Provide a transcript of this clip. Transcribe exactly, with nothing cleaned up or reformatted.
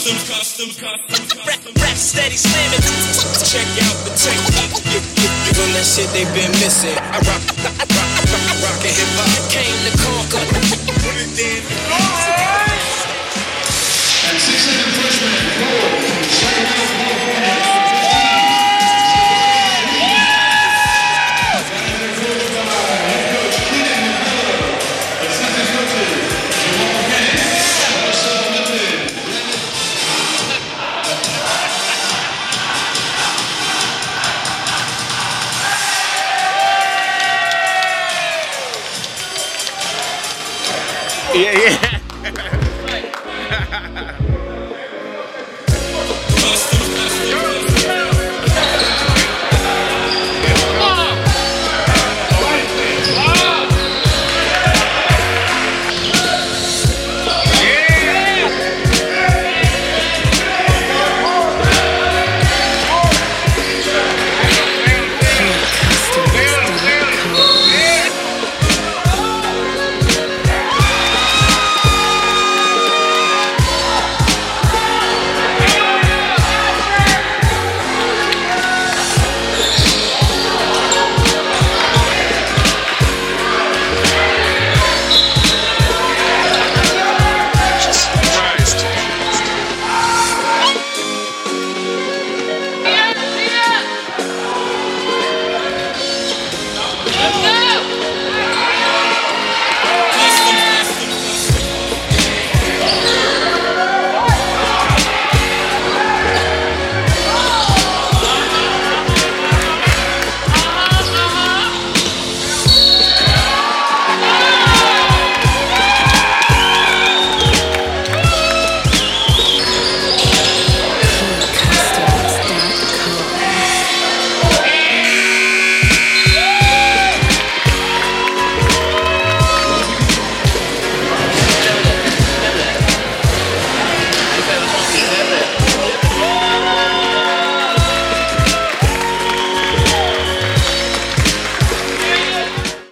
customs, customs, customs, rap, rap steady slamming. Check out the technique. You, you, you on that shit they been missing. I rock, I rock, I rock, I rock and hip hop. Came to conquer. Put it in. And six second freshman, Cole, Sacramento, Yeah, yeah.